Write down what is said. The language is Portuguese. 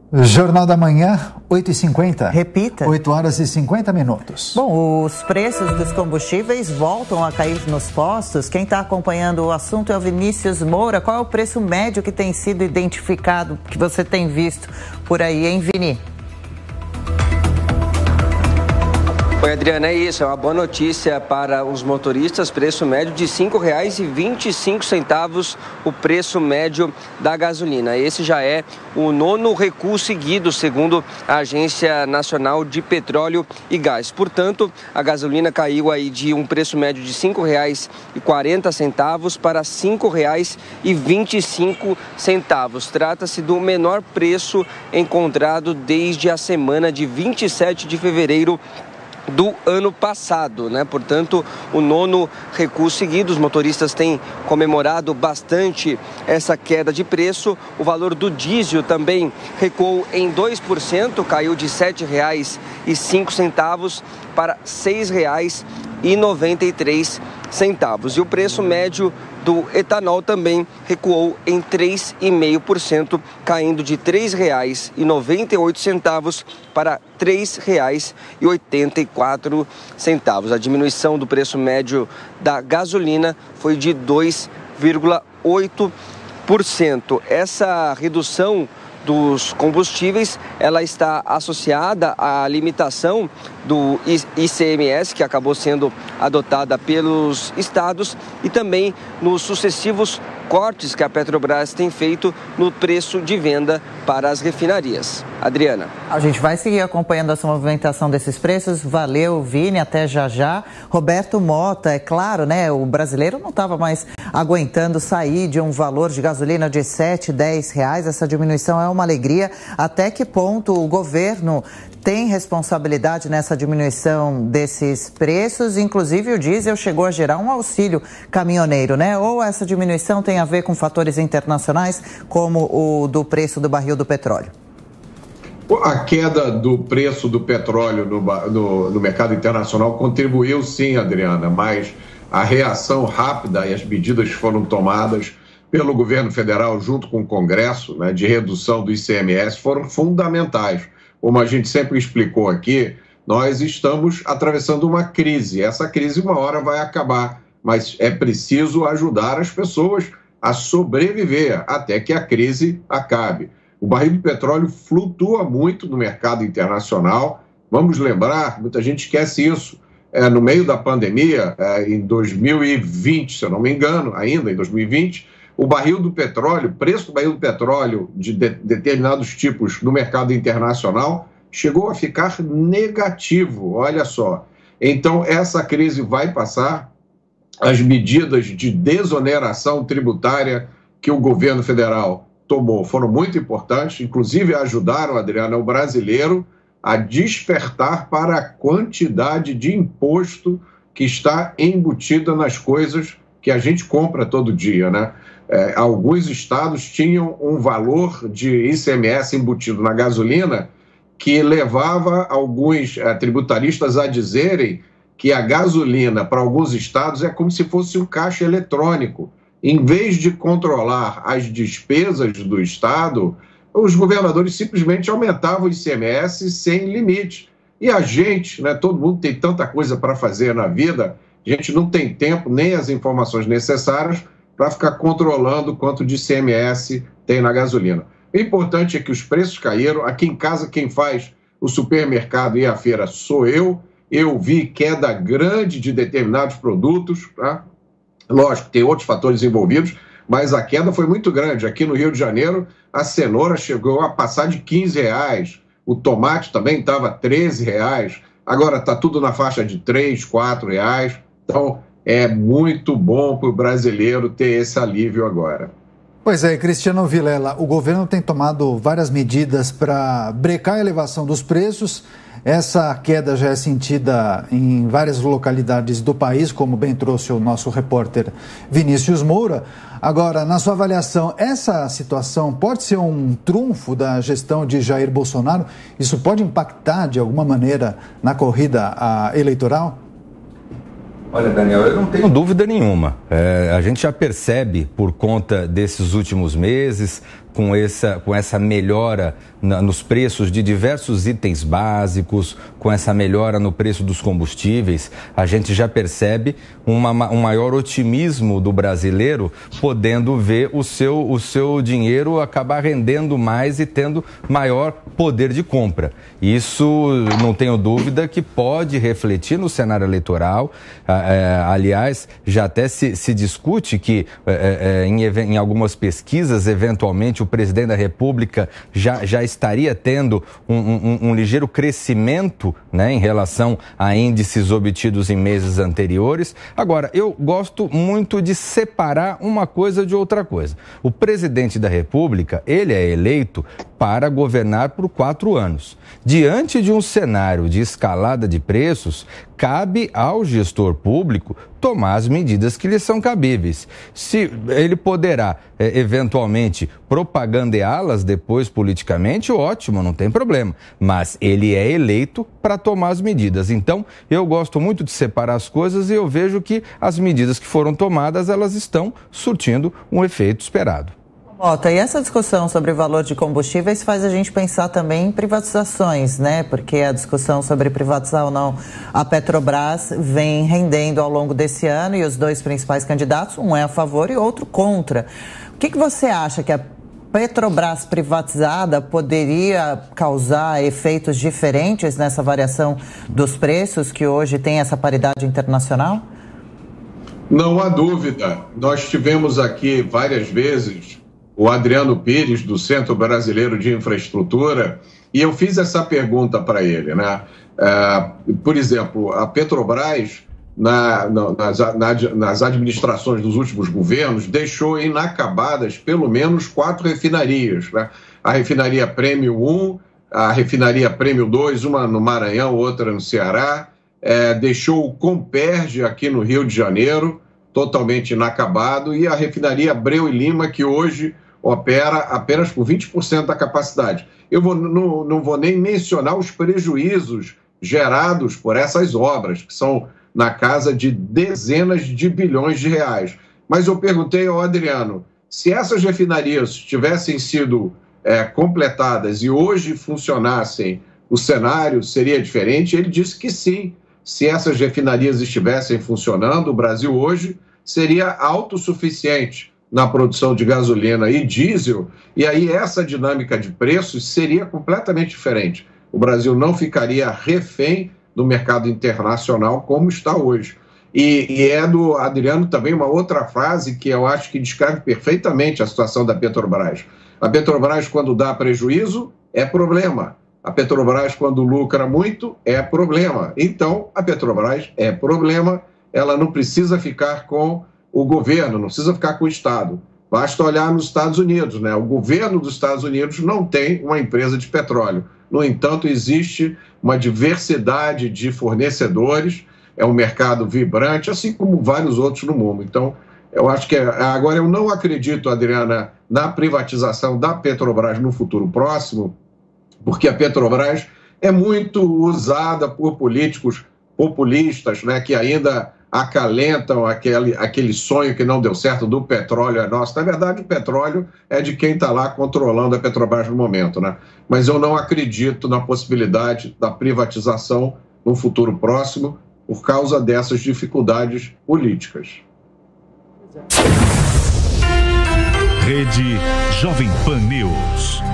Jornal da Manhã, 8h50. Repita. 8h50. Bom, os preços dos combustíveis voltam a cair nos postos. Quem está acompanhando o assunto é o Vinícius Moura. Qual é o preço médio que tem sido identificado, que você tem visto por aí, hein, Vini? Oi, Adriana, é isso, é uma boa notícia para os motoristas, preço médio de R$ 5,25 o preço médio da gasolina. Esse já é o 9º recuo seguido, segundo a Agência Nacional de Petróleo e Gás. Portanto, a gasolina caiu aí de um preço médio de R$ 5,40 para R$ 5,25. Trata-se do menor preço encontrado desde a semana de 27 de fevereiro do ano passado, né? Portanto, o 9º recuo seguido. Os motoristas têm comemorado bastante essa queda de preço. O valor do diesel também recuou em 2%, caiu de R$ 7,05 para R$ 6,93. E o preço médio do etanol também recuou em 3,5%, caindo de R$ 3,98 para R$ 3,84. A diminuição do preço médio da gasolina foi de 2,8%. Essa redução dos combustíveis, ela está associada à limitação do ICMS, que acabou sendo adotada pelos estados, e também nos sucessivos cortes que a Petrobras tem feito no preço de venda para as refinarias. Adriana. A gente vai seguir acompanhando essa movimentação desses preços. Valeu, Vini, até já. Roberto Mota, é claro, né? O brasileiro não estava mais aguentando sair de um valor de gasolina de R$ 7, R$10. Essa diminuição é uma alegria. Até que ponto o governo tem responsabilidade nessa diminuição desses preços? Inclusive o diesel chegou a gerar um auxílio caminhoneiro, né? Ou essa diminuição tem a ver com fatores internacionais, como o do preço do barril do petróleo? A queda do preço do petróleo no mercado internacional contribuiu sim, Adriana, mas a reação rápida e as medidas que foram tomadas pelo governo federal junto com o Congresso, né, de redução do ICMS foram fundamentais. Como a gente sempre explicou aqui, nós estamos atravessando uma crise. Essa crise uma hora vai acabar, mas é preciso ajudar as pessoas a sobreviver até que a crise acabe. O barril de petróleo flutua muito no mercado internacional. Vamos lembrar, muita gente esquece isso, no meio da pandemia, em 2020, se eu não me engano, ainda em 2020, o barril do petróleo, o preço do barril do petróleo de determinados tipos no mercado internacional chegou a ficar negativo, olha só. Então, essa crise vai passar, as medidas de desoneração tributária que o governo federal tomou foram muito importantes, inclusive ajudaram, Adriana, o brasileiro a despertar para a quantidade de imposto que está embutida nas coisas que a gente compra todo dia, né? Alguns estados tinham um valor de ICMS embutido na gasolina que levava alguns tributaristas a dizerem que a gasolina, para alguns estados, é como se fosse um caixa eletrônico. Em vez de controlar as despesas do Estado, os governadores simplesmente aumentavam o ICMS sem limite. E a gente, né, todo mundo tem tanta coisa para fazer na vida, a gente não tem tempo nem as informações necessárias para ficar controlando quanto de ICMS tem na gasolina. O importante é que os preços caíram. Aqui em casa, quem faz o supermercado e a feira sou eu. Eu vi queda grande de determinados produtos, tá? Lógico, tem outros fatores envolvidos, mas a queda foi muito grande. Aqui no Rio de Janeiro, a cenoura chegou a passar de R$15. O tomate também estava R$13. Agora está tudo na faixa de R$3, R$4. Então, é muito bom para o brasileiro ter esse alívio agora. Pois é, Cristiano Vilela, o governo tem tomado várias medidas para brecar a elevação dos preços. Essa queda já é sentida em várias localidades do país, como bem trouxe o nosso repórter Vinícius Moura. Agora, na sua avaliação, essa situação pode ser um trunfo da gestão de Jair Bolsonaro? Isso pode impactar de alguma maneira na corrida eleitoral? Olha, Daniel, eu não tenho dúvida nenhuma. A gente já percebe, por conta desses últimos meses, com essa melhora nos preços de diversos itens básicos, com essa melhora no preço dos combustíveis, a gente já percebe um maior otimismo do brasileiro, podendo ver o seu dinheiro acabar rendendo mais e tendo maior poder de compra. Isso, não tenho dúvida, que pode refletir no cenário eleitoral. Aliás, já até se discute que em algumas pesquisas, eventualmente, o presidente da República já estaria tendo um ligeiro crescimento, né, em relação a índices obtidos em meses anteriores. Agora, eu gosto muito de separar uma coisa de outra coisa. O presidente da República, ele é eleito para governar por 4 anos. Diante de um cenário de escalada de preços, cabe ao gestor público tomar as medidas que lhe são cabíveis. Se ele poderá, eventualmente, propagandeá-las depois politicamente, ótimo, não tem problema. Mas ele é eleito para tomar as medidas. Então, eu gosto muito de separar as coisas e eu vejo que as medidas que foram tomadas, elas estão surtindo um efeito esperado. Mota, e essa discussão sobre o valor de combustíveis faz a gente pensar também em privatizações, né? Porque a discussão sobre privatizar ou não a Petrobras vem rendendo ao longo desse ano e os dois principais candidatos, um é a favor e outro contra. O que você acha que a Petrobras privatizada poderia causar efeitos diferentes nessa variação dos preços que hoje tem essa paridade internacional? Não há dúvida. Nós tivemos aqui várias vezes o Adriano Pires, do Centro Brasileiro de Infraestrutura, e eu fiz essa pergunta para ele, né? Por exemplo, a Petrobras, nas administrações dos últimos governos, deixou inacabadas pelo menos 4 refinarias, né? A refinaria Prêmio 1, a refinaria Prêmio 2, uma no Maranhão, outra no Ceará, deixou o Comperge aqui no Rio de Janeiro, totalmente inacabado, e a refinaria Abreu e Lima, que hoje opera apenas com 20% da capacidade. Eu não vou nem mencionar os prejuízos gerados por essas obras, que são na casa de dezenas de bilhões de reais. Mas eu perguntei ao Adriano, se essas refinarias tivessem sido completadas e hoje funcionassem, o cenário seria diferente? Ele disse que sim. Se essas refinarias estivessem funcionando, o Brasil hoje seria autossuficiente na produção de gasolina e diesel, e aí essa dinâmica de preços seria completamente diferente. O Brasil não ficaria refém do mercado internacional como está hoje. E é do Adriano também uma outra frase que eu acho que descreve perfeitamente a situação da Petrobras. A Petrobras, quando dá prejuízo, é problema. A Petrobras, quando lucra muito, é problema. Então, a Petrobras é problema, ela não precisa ficar com o governo, não precisa ficar com o Estado. Basta olhar nos Estados Unidos, né? O governo dos Estados Unidos não tem uma empresa de petróleo. No entanto, existe uma diversidade de fornecedores, é um mercado vibrante, assim como vários outros no mundo. Então, eu acho que agora eu não acredito, Adriana, na privatização da Petrobras no futuro próximo, porque a Petrobras é muito usada por políticos populistas, né, que ainda acalentam aquele sonho que não deu certo do petróleo é nosso. Na verdade, o petróleo é de quem está lá controlando a Petrobras no momento, né? Mas eu não acredito na possibilidade da privatização no futuro próximo por causa dessas dificuldades políticas. Rede Jovem Pan News.